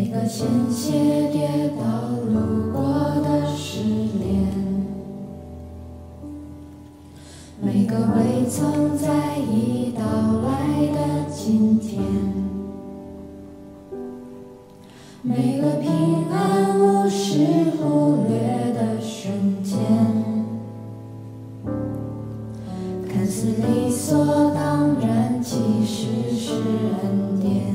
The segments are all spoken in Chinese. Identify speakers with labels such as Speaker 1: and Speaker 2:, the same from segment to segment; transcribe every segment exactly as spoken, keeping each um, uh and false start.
Speaker 1: 每个险些跌倒路过的失恋，每个未曾在意到来的今天，每个平安无视忽略的瞬间，看似理所当然，其实是恩典。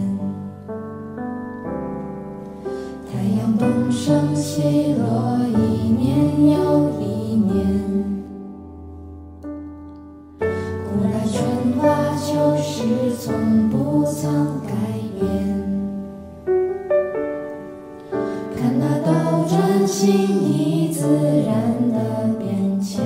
Speaker 1: 太阳东升西落，一年又一年，古来春花秋实，从不曾改变。看那斗转星移自然的变迁，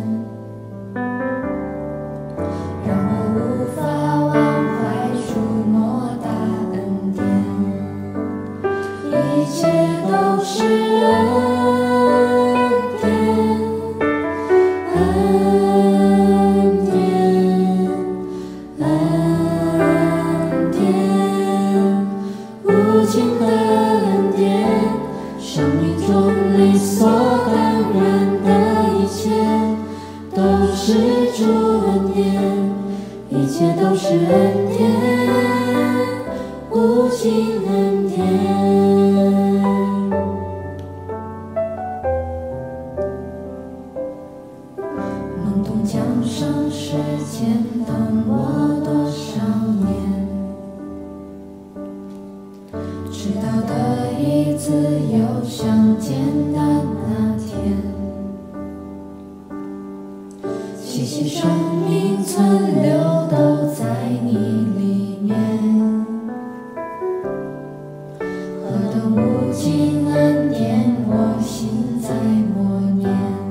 Speaker 1: 让我无法忘怀触摸大恩典，一切都是恩典，恩典，恩典，无尽的恩典，生命中理所当然的一切都是主恩典，一切都是恩典，无尽恩典。懵懂江上时间等我多少年，迟到的一自由相见的那天，细细生命存留都在你里面，何等无尽恩典，我心在默念。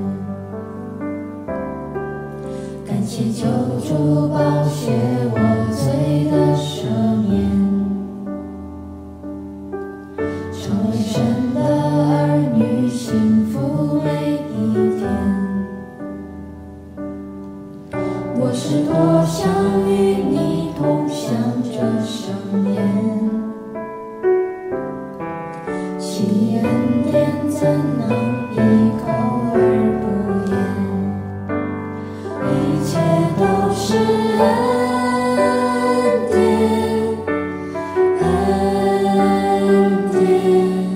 Speaker 1: 感谢救主宝血，我罪的赦免，成为神的儿女，幸福每一天。我是多想与你同享这盛宴，其恩典怎能一口而不言？一切都是恩典，恩典，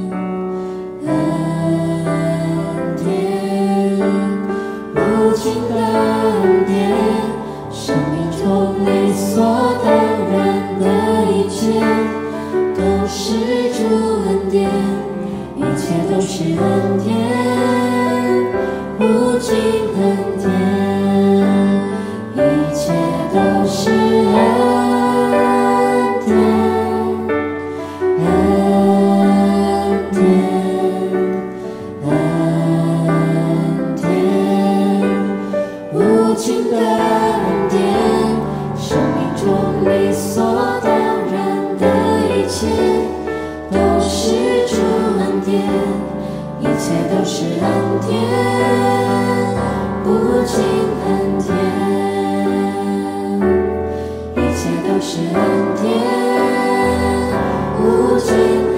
Speaker 1: 恩典，无尽的恩典，生命中理所当然的一切都是主恩典，一切都是恩典，无尽恩典，一切都是恩典，恩典，恩典，无尽的恩典，生命中理所当然的一切都是主恩典，一切都是恩典，无尽恩典，一切都是恩典，无尽